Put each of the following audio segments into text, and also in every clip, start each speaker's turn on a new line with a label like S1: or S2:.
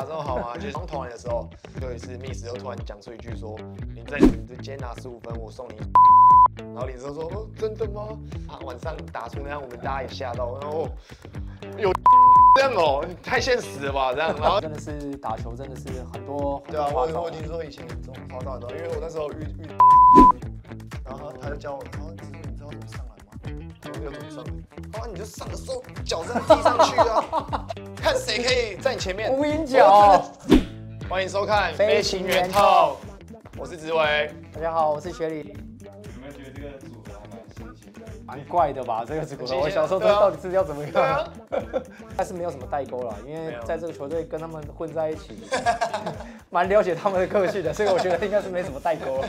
S1: 打这么好吗？就是刚投篮的时候，就有一次 Miss 又突然讲出一句说：“你今天拿15分，我送你。”然后林志说：“哦，真的吗？”晚上打出那样，我们大家也吓到，然后有这样哦，太现实了吧？这样，然后
S2: 真的是打球，真的是很多
S1: 对啊，
S2: 花招
S1: 我听说以前这种花招很多，因为我那时候遇，然后他就教我，然后你知道怎么上来吗？我说要怎么上来？他说你就上的时候脚这样踢上去啊，看谁可以在你前面。
S2: 无影脚。
S1: 欢迎收看《
S2: 飞行员 Talk》，
S1: 我是子伟。
S2: 大家好，我是雪里。
S3: 有没有觉得这个组合还蛮新鲜的？
S2: 蛮怪的吧？这个组合，我小时候到底是要怎么样？但是没有什么代沟啦，因为在这个球队跟他们混在一起，蛮了解他们的个性的，所以我觉得应该是没什么代沟。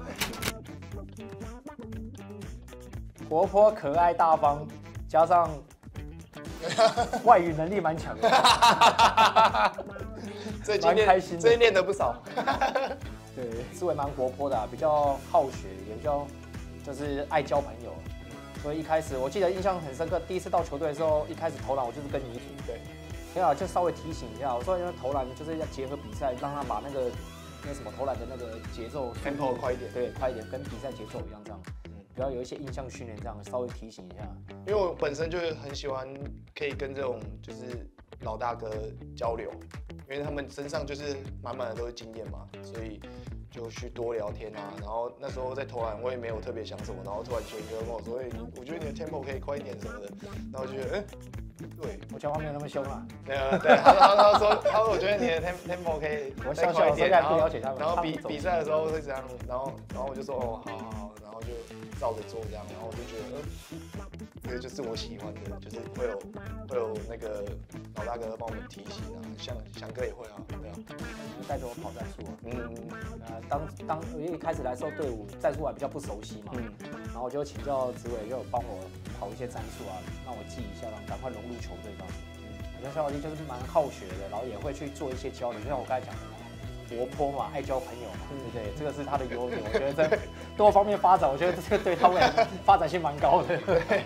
S2: 活泼、可爱、大方，加上外语能力蛮强的，蛮开心的，
S1: 最近练得不少。
S2: 对，思维蛮活泼的、比较好学，也比较就是爱交朋友。所以一开始我记得印象很深刻，第一次到球队的时候，一开始投篮我就是跟你一组，
S1: 对，
S2: 对啊，就稍微提醒一下，我说因为投篮就是要结合比赛，让他把那个什么投篮的那个节奏
S1: tempo 快一点，
S2: 对，快一点，跟比赛节奏一样这样。不要有一些印象训练，这样稍微提醒一下。
S1: 因为我本身就是很喜欢可以跟这种就是老大哥交流，因为他们身上就是满满的都是经验嘛，所以就去多聊天啊。然后那时候在投篮，我也没有特别想什么，然后突然学哥跟我说：“我觉得你的 tempo 可以快一点什么的。”然后我就觉得，对，
S2: 我讲话没有那么凶啊。
S1: 对，他说我觉得你的 tempo 可以再快一点，然后比赛的时候会这样，然后我就说哦，好，然后就照着做这样，然后我就觉得，这个就是我喜欢的，就是会有那个老大哥帮我们提醒啊，翔哥也会啊，对啊，
S2: 带着我跑战术啊，因为一开始来的时候队伍战术还比较不熟悉嘛，然后我就请教子伟，就帮我跑一些战术啊，让我记一下，让赶快融入球队这样。我觉得肖老弟就是蛮好学的，然后也会去做一些交流，就像我刚才讲的嘛，活泼嘛，爱交朋友嘛，对不对？这个是他的优点，我觉得在多方面发展，我觉得这个对他未来发展性蛮高的。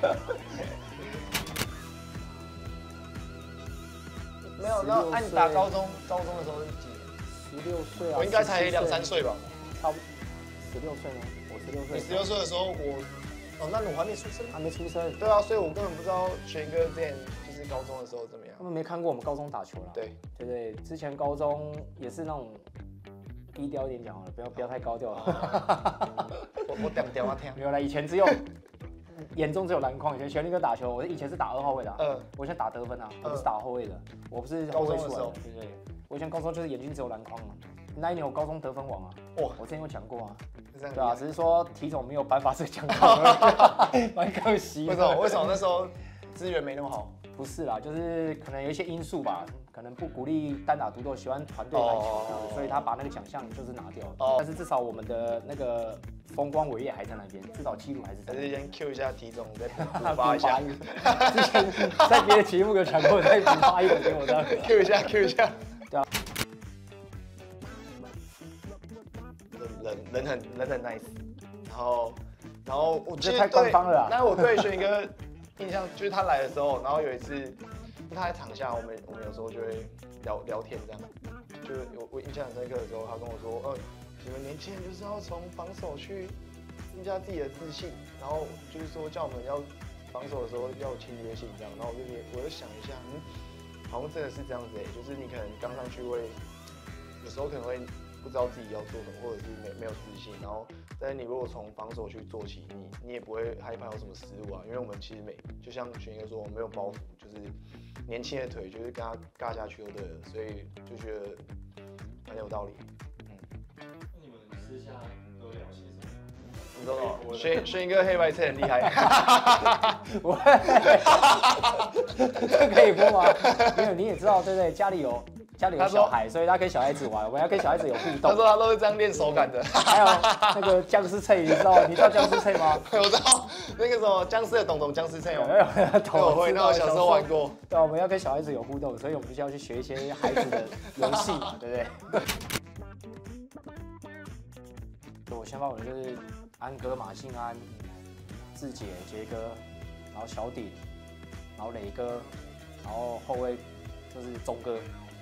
S1: 没有，那按你打高中的时候是几年
S2: ？16岁啊，
S1: 我应该才2、3岁吧，
S2: 差不多16岁吗？我16岁。
S1: 你16岁的时候那我还没出生。
S2: 还没出生。
S1: 对啊，所以我根本不知道玄哥之前就是高中的时候怎么样。
S2: 他们没看过我们高中打球啦。
S1: 对
S2: 对，之前高中也是那种低调一点讲好了，不要太高调了。
S1: 我屌啊听。
S2: 没有啦，以前眼中只有篮筐。以前玄力哥打球，我以前是打2号位的，我以前打得分啊，我不是打后卫的，我不是后卫出来的，对不对？我以前高中就是眼睛只有篮筐嘛。那一年我高中得分王啊，我之前有讲过啊，对啊，只是说体总没有颁发这个奖状，蛮可惜的。
S1: 为什么那时候资源没那么好？
S2: 不是啦，就是可能有一些因素吧，可能不鼓励单打独斗，喜欢团队篮球，所以他把那个奖项就是拿掉了。但是至少我们的那个风光伟业还在那边，至少记录还是在。
S1: 还是先 Q 一下体总，再补发一下。
S2: 之前在别的节目有讲过，再补发一个给我的。
S1: Q 一下。对啊。人很 nice， 然后我
S2: 觉得太官方了啦。
S1: 那我对玄哥印象就是他来的时候，然后有一次他在场下，我们有时候就会聊天这样，就是我印象很深刻的时候，他跟我说，你们年轻人就是要从防守去增加自己的自信，然后就是说叫我们要防守的时候要有侵略性这样，然后我就想一下，好像真的是这样子就是你可能刚上去会有时候可能会不知道自己要做什么，或者是没有自信，然后但是你如果从防守去做起，你也不会害怕有什么失误啊，因为我们其实就像玄哥说，我们没有包袱，就是年轻的腿就是跟他尬下去就对了，所以就觉得很有道理。
S3: 那你们私下都聊些什么？
S1: 你知道吗？玄哥黑白车很厉害。
S2: 这可以播吗？没有，你也知道对不对？家里有小孩，所以他跟小孩子玩，我们要跟小孩子有互动。
S1: 他说他都是这样练手感的。
S2: 还有那个僵尸菜，你知道僵尸菜吗？
S1: 我知道那个什么僵尸的懂僵尸菜哦。
S2: 我
S1: 会，那我小时候玩过。
S2: 对，我们要跟小孩子有互动，所以我们必须要去学一些孩子的游戏嘛，对不对？我先发我就是安哥、马信安、志杰、杰哥，然后小鼎，然后磊哥，然后后卫就是钟哥。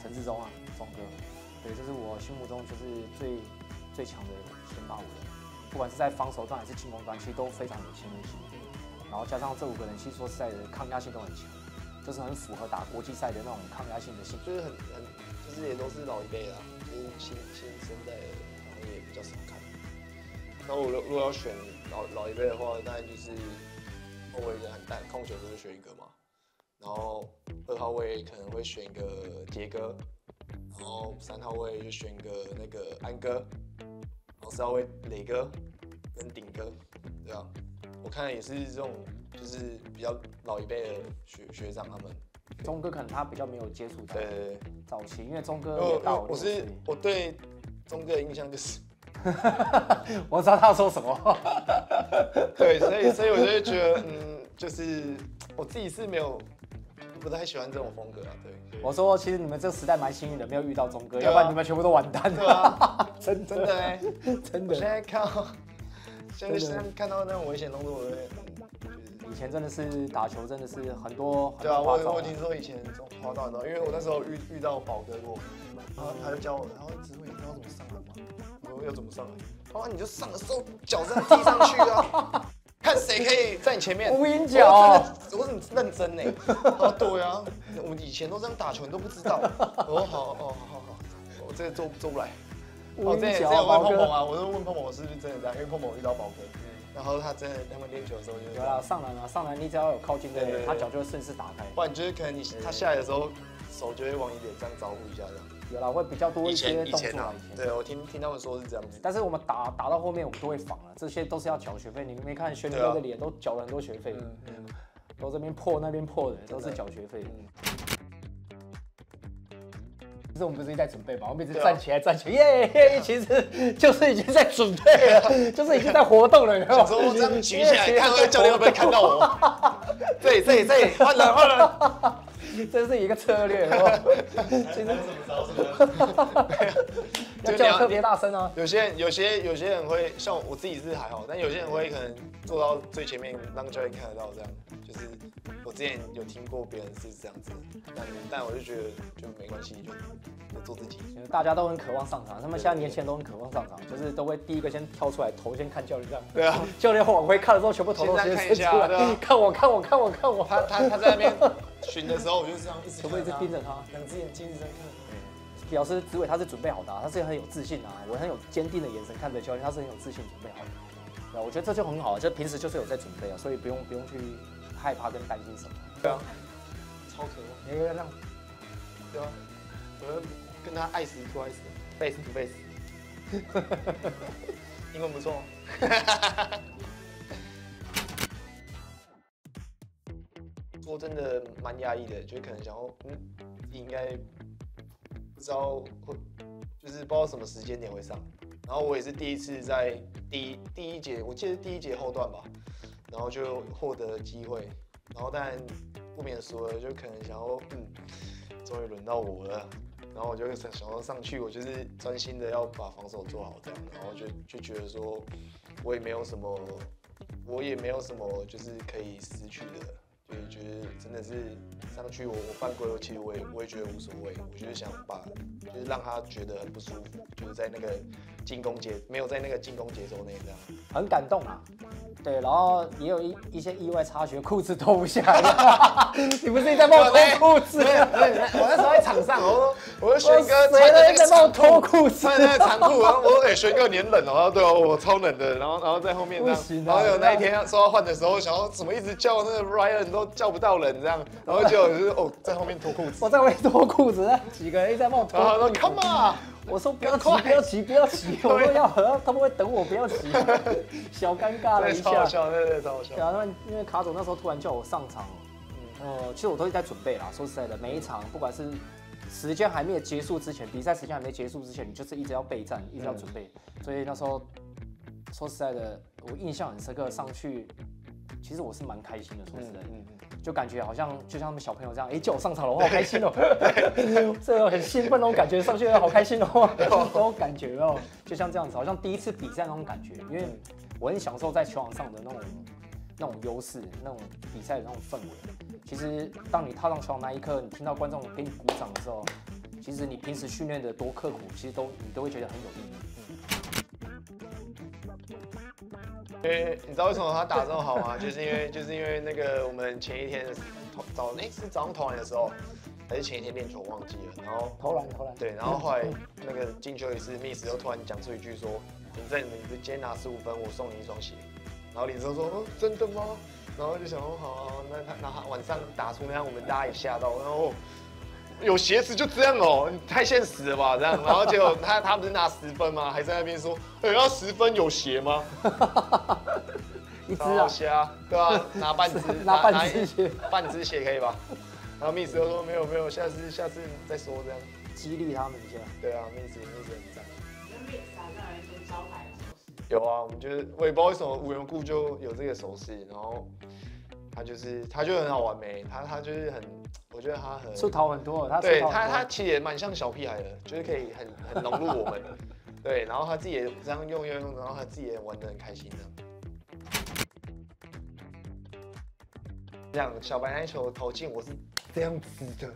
S2: 陈志忠啊，钟哥，对，这是我心目中就是最强的先发五人，不管是在防守端还是进攻端，其实都非常有侵略性。然后加上这5个人，其实说实在的，抗压性都很强，就是很符合打国际赛的那种抗压性的性，
S1: 就是就是也都是老一辈啦，就是新生代的，然后也比较少看。那我如果要选老一辈的话，当然就是后卫就很淡，控球就是选一个嘛，然后2号位可能会选一个杰哥，然后3号位就选一个那个安哥，然后4号位磊哥跟顶哥，对啊，我看也是这种就是比较老一辈的学长他们。
S2: 钟哥可能他比较没有接触到
S1: 对
S2: 早期，因为钟哥也到
S1: 我对钟哥的印象就是，
S2: 我知道他要说什么。
S1: 对，所以我就会觉得，就是我自己是不太喜欢这种风格啊。对，
S2: 我说其实你们这个时代蛮幸运的，没有遇到钟哥，要不然你们全部都完蛋了。
S1: 对啊，真的哎，
S2: 真的。
S1: 现在看到那种危险动作，我会。
S2: 以前真的是打球，真的是很多
S1: 对啊，我听说以前滑到很多，因为我那时候遇到宝哥过，然后他就教我，然后指挥你知道怎么上来吗？我说要怎么上来？他说你就上的时候脚这样踢上去啊，看谁可以在你前面。
S2: 无影脚，
S1: 我很认真呢。他说对啊，我们以前都这样打球，你都不知道。我说好，我这个做不来。
S2: 无影脚，
S1: 我问碰碰啊，我就问碰碰我是不是真的这样，因为碰碰遇到宝哥。然后他们练球的时候就
S2: 有啦，上篮你只要有靠近的，他脚就会顺势打开。
S1: 不然就是可能他下来的时候手就会往你脸上招呼一下这样。
S2: 有啦，会比较多一些动作。
S1: 以前对我听他们说是这样子。
S2: 但是我们打到后面我们都会防了，这些都是要缴学费。你没看轩哥的脸都缴了很多学费，都这边破那边破的，都是缴学费。其实我们不是一直在准备嘛，我们一直站起来，耶！其实就是已经在准备了，就是已经在活动了，有没有？
S1: 想说我这样举起来，看教练会不会看到我？这里，换人，
S2: 这是一个策略，有没有？
S3: 其实怎么着？
S2: 要叫特别大声啊！
S1: 有些人会像我自己是还好，但有些人会可能坐到最前面，让教练看得到这样。就是我之前有听过别人是这样子，但我就觉得就没关系，就做自己。
S2: 大家都很渴望上场，他们现在年轻人都很渴望上场，就是都会第一个先跳出来，头先看教练这样。
S1: 对啊，
S2: 教练往回看的时候，全部头都先伸出来，看我。
S1: 他在那边巡的时候，我就这样
S2: 全部一直盯着他，
S1: 两只眼睛一直在看。
S2: 表示子伟他是准备好的，他是很有自信啊，我很有坚定的眼神看着教练，他是很有自信准备好的。对啊，我觉得这就很好，就平时就是有在准备啊，所以不用去害怕跟担心什么。
S1: 对啊，超可望。
S2: 你要这样，
S1: 对啊，我要跟他爱死不爱死 ，face to face。英文不错。说真的蛮压抑的，就可能想要，应该不知道会，就是不知道什么时间点会上。然后我也是第一次在第一节，我记得第1节后段吧，然后就获得机会，然后当然不免俗了，就可能想要，终于轮到我了。然后我就想要上去，我就是专心的要把防守做好这样，然后就觉得说，我也没有什么就是可以失去的。所以觉得真的是上去我犯规，其实我也觉得无所谓，我就是想就是让他觉得很不舒服，就是在那个没有在那个进攻节奏内这样，
S2: 很感动啊。对，然后也有一些意外插曲，裤子脱不下来。你不是一直在帮我脱裤子？
S1: 我那时候在场上，我说轩哥
S2: 穿的在帮我脱裤子，
S1: 穿那个长裤，然后我说轩哥你很冷哦，对哦，我超冷的，然后在后面这样，然后有那一天说要换的时候，想要怎么一直叫那个 Ryan 都叫不到人这样，然后就是在后面脱裤子，
S2: 我在后面脱裤子，几个人一直在帮我脱，
S1: 然后说 Come on。
S2: 我说不要急，我说要喝，他们会等我，不要急，小尴尬了一下。
S1: 超好笑，对，超好笑。
S2: 对啊，因为卡总那时候突然叫我上场，其实我都是在准备啦。说实在的，每一场不管是时间还没有结束之前，比赛时间还没结束之前，你就是一直要备战，一直要准备。所以那时候说实在的，我印象很深刻，上去其实我是蛮开心的。说实在的。就感觉好像就像他们小朋友这样，叫我上场了，我好开心哦，这种很兴奋那种感觉，上去好开心哦，那种感觉哦，就像这样子，好像第一次比赛那种感觉，因为我很享受在球场上的那种优势，那种比赛的那种氛围。其实当你踏上球场那一刻，你听到观众给你鼓掌的时候， 其实你平时训练的多刻苦，其实你都会觉得很有意义。
S1: 你知道为什么他打这么好吗？就是因为那个我们前一天是早上投篮的时候，还是前一天练球忘记了，然后
S2: 投篮
S1: 对，然后后来那个进球也是 Miss 又突然讲出一句说，你今天拿15分，我送你一双鞋。然后李哲说，真的吗？然后就想说好，那他晚上打出那样，我们大家也吓到，然后有鞋子就这样哦，你太现实了吧这样。然后结果他不是拿10分吗？还在那边说，要10分有鞋吗？
S2: 一只啊，
S1: 瞎，对吧？拿半只，
S2: 拿半只鞋，
S1: 半只鞋可以吧？然后 Miss 又说没有，下次再说这样，
S2: 激励他们一下。
S1: 对啊，Miss 很赞。
S4: 跟 Mix 打上来说招牌的手势。
S1: 有啊，我们就是我也不知道为什么无缘故就有这个手势，然后他就很好玩没，他就是很，我觉得他很
S2: 出头很多，
S1: 他其实也蛮像小屁孩的，就是可以很融入我们，对，然后他自己也这样用，然后他自己也玩得很开心的。这样小白那球投进，我是这样子的。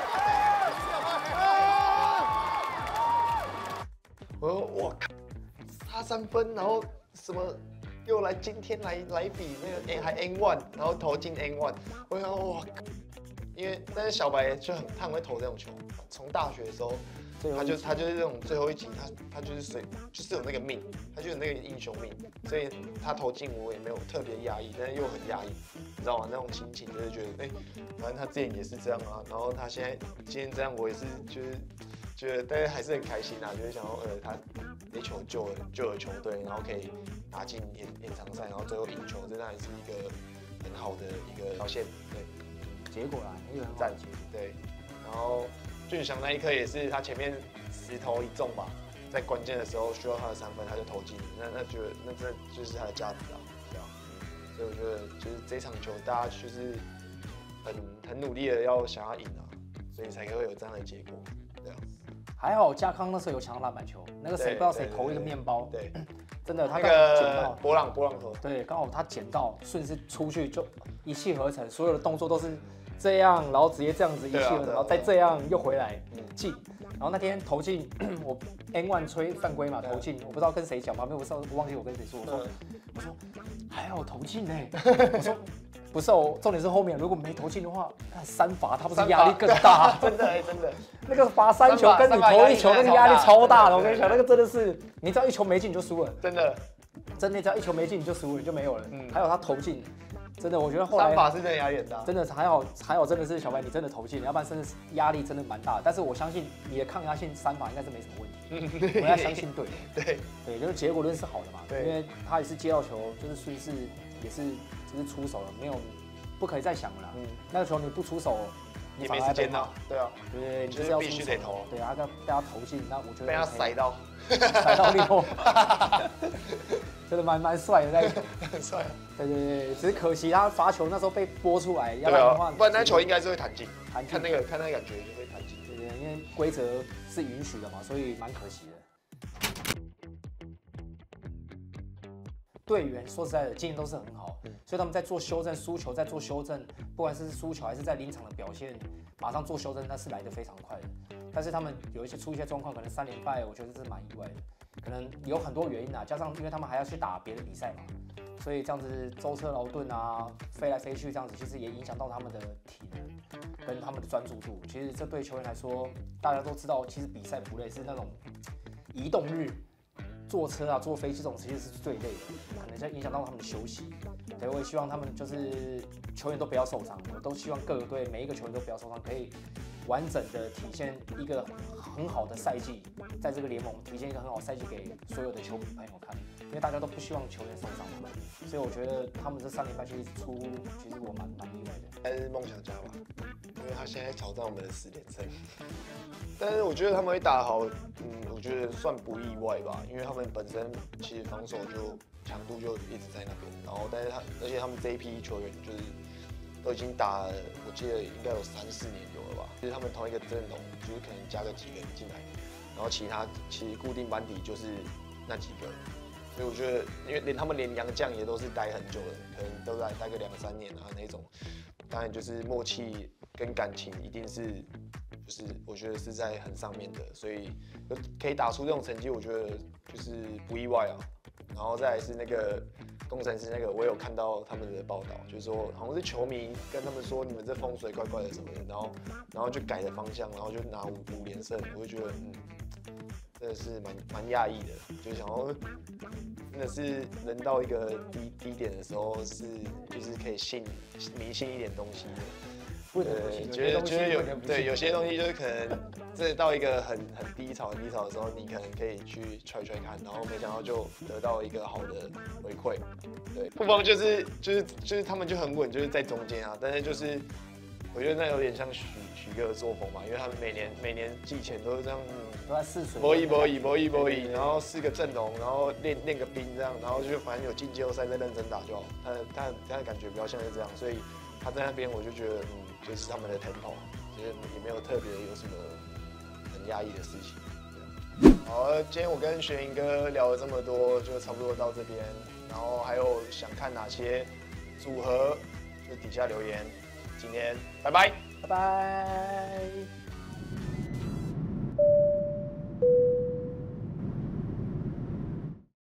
S1: 我说我靠，差3分，然后什么又来今天来比那个还 N1，然后投进 N1，我想哇，因为但是小白就他很会投这种球，从大学的时候。他就是这种最后一集，他就是有那个命，他就有那个英雄命，所以他投进我也没有特别压抑，但是又很压抑，你知道吗？那种心情就是觉得，反正他之前也是这样啊，然后他今天这样，我也是就是觉得，但是还是很开心啊，就是想说，他一球救了球队，然后可以打进延长赛，然后最后赢球，这当然是一个很好的一个表现，对，
S2: 结果啦，一个很好的结果，
S1: 对，然后。俊祥那一刻也是他前面10投1中吧，在关键的时候需要他的3分，他就投进了，那这就是他的价值啊，对啊，所以我觉得就是这场球大家就是很努力的要想要赢啊，所以才会有这样的结果，对啊。
S2: 还好嘉康那时候有抢到篮板球，那个谁不知道谁投一个面包，
S1: 对，
S2: 真的他
S1: 那个博朗投，
S2: 对，刚好他捡到顺势出去就一气呵成，所有的动作都是。这样，然后直接这样子一气呵成，然后再这样又回来进，然后那天投进我 N1 吹犯规嘛，投进，我不知道跟谁讲嘛，没有我忘记我跟谁说，我说还好投进呢，我说不是哦，重点是后面如果没投进的话，3罚他不是压力更大？
S1: 真的
S2: 那个罚3球跟你投1球那个压力超大的，我跟你讲，那个真的是你只要1球没进你就输了，
S1: 真的
S2: 只要1球没进你就输了，你就没有了，还有他投进。真的，我觉得后来
S1: 3罚是真的压力很大，
S2: 真的还好，真的是小白你真的投进，要不然真的是压力真的蛮大的。但是我相信你的抗压性3罚应该是没什么问题，我要相信对，就是结果论是好的嘛，因为他也是接到球，就是顺势也是只是出手了，没有不可以再想了啦。那个球你不出手，
S1: 也没时间了，对啊，
S2: 对，你
S1: 就是必须得投，
S2: 对啊，被他投进，那我觉得
S1: 被他甩到
S2: 6，真的蛮帅的那个，
S1: 很帅。
S2: 对，只是可惜他罚球那时候被拨出来，要不然的话，
S1: 不然那球应该是会弹进，看那个感觉就会弹进。
S2: 对，因为规则是允许的嘛，所以蛮可惜的。队员说实在的，经验都是很好，所以他们在做修正，输球在做修正，不管是输球还是在临场的表现，马上做修正，那是来得非常快的。但是他们出一些状况，可能3连败，我觉得这是蛮意外的。可能有很多原因啊，加上因为他们还要去打别的比赛嘛，所以这样子舟车劳顿啊，飞来飞去这样子，其实也影响到他们的体能跟他们的专注度。其实这对球员来说，大家都知道，其实比赛不累，是那种移动日。坐车啊，坐飞机这种其实是最累的，可能会影响到他们的休息。对，我也希望他们就是球员都不要受伤，我都希望各个队每一个球员都不要受伤，可以完整的体现一个很好的赛季，在这个联盟体现一个很好的赛季给所有的球迷朋友看，因为大家都不希望球员受伤嘛，所以我觉得他们这3连败其实其实我蛮意外的。
S1: 还是梦想家吧，因为他现在挑战我们的10连胜。但是我觉得他们会打好，我觉得算不意外吧，因为他们本身其实防守就强度就一直在那边，然后但是而且他们这一批球员就是都已经打了，我记得应该有3、4年有了吧，就是他们同一个阵容，就是可能加个几个人进来，然后其实固定班底就是那几个，所以我觉得因为他们连洋将也都是待很久的，可能都待个2、3年啊那种，当然就是默契跟感情一定是。 就是我觉得是在很上面的，所以可以打出这种成绩，我觉得就是不意外啊。然后再来是那个工程师那个，我有看到他们的报道，就是说好像是球迷跟他们说你们这风水怪怪的什么的，然后就改了方向，然后就拿5连胜，我就觉得真的是蛮讶异的，就想说真的是人到一个低点的时候就是可以迷信一点东西的。
S2: 不得不信，
S1: 觉得有些东西就是可能这到一个很低潮的时候，你可能可以去揣看，然后没想到就得到一个好的回馈。对，不妨就是他们就很稳，就是在中间啊，但是就是我觉得那有点像许哥的作风嘛，因为他们每年季前都是这样，
S2: 都在试水，
S1: 博弈，然后4个阵容，然后练个兵这样，然后就反正有进季后赛再认真打就好。他的感觉比较像是这样，所以他在那边我就觉得就是他们的 tempo， 其实也没有特别有什么很压抑的事情。好，今天我跟玄盈哥聊了这么多，就差不多到这边。然后还有想看哪些组合，就底下留言。今天拜拜，
S2: 拜拜。